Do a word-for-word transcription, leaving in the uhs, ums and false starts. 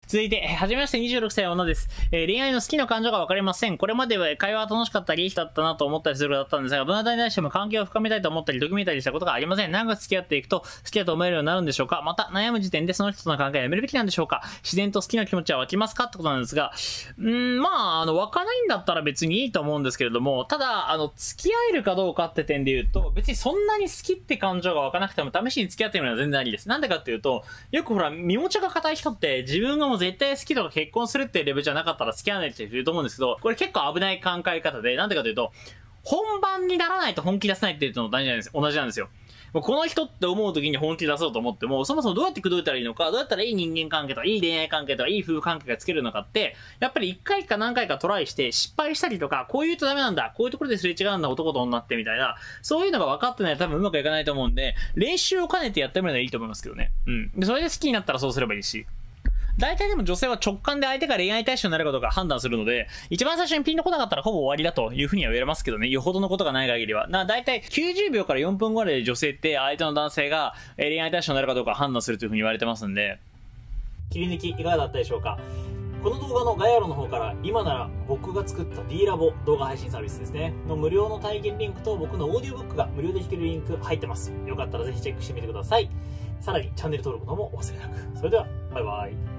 続いて、えーはじめましてにじゅうろくさいの女です。えー恋愛の好きな感情がわかりません。これまでは会話が楽しかったり、いい人だったなと思ったりすることだったんですが、どなたに対しても関係を深めたいと思ったり、ときめいたりしたことがありません。長く付き合っていくと、好きだと思えるようになるんでしょうか。また、悩む時点でその人との関係をやめるべきなんでしょうか。自然と好きな気持ちは湧きますかってことなんですが、うーん、まあ、あの、湧かないんだったら別にいいと思うんですけれども、ただ、あの、付き合えるかどうかって点で言うと、別にそんなに好きって感情が湧かなくても、試しに付き合ってみるのは全然ありです。なんでかっていうと、よくほら、身持ちが固い人って、自分がもう絶対好きとか結婚するっていうレベルじゃなかったら付き合わないって言うと思うんですけど、これ結構危ない考え方で、なんでかというと、本番にならないと本気出せないっていうのと同じなんです同じなんですよ。もうこの人って思う時に本気出そうと思っても、そもそもどうやって口説いたらいいのか、どうやったらいい人間関係とか、いい恋愛関係とか、いい夫婦関係がつけるのかって、やっぱり一回か何回かトライして失敗したりとか、こう言うとダメなんだ、こういうところですれ違うんだ、男と女ってみたいな、そういうのが分かってないと多分うまくいかないと思うんで、練習を兼ねてやってみるのがいいと思いますけどね。うん。で、それで好きになったらそうすればいいし。大体でも女性は直感で相手が恋愛対象になるかどうか判断するので、一番最初にピンとこなかったらほぼ終わりだというふうには言えますけどね。よほどのことがない限りは。な、大体きゅうじゅうびょうからよんぷんぐらいで女性って相手の男性が恋愛対象になるかどうか判断するというふうに言われてますんで。切り抜きいかがだったでしょうか。この動画の概要欄の方から今なら僕が作った D ラボ動画配信サービスですね。の無料の体験リンクと僕のオーディオブックが無料で弾けるリンク入ってます。よかったらぜひチェックしてみてください。さらにチャンネル登録の方もお忘れなく。それでは、バイバイ。